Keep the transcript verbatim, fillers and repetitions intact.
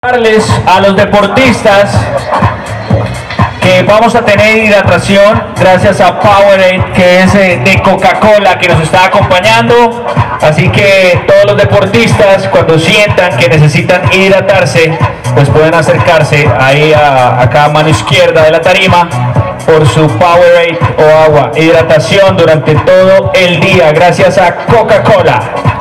A los deportistas que vamos a tener hidratación gracias a Powerade, que es de Coca-Cola, que nos está acompañando. Así que todos los deportistas, cuando sientan que necesitan hidratarse, pues pueden acercarse ahí a, acá a mano izquierda de la tarima por su Powerade o agua. Hidratación durante todo el día gracias a Coca-Cola.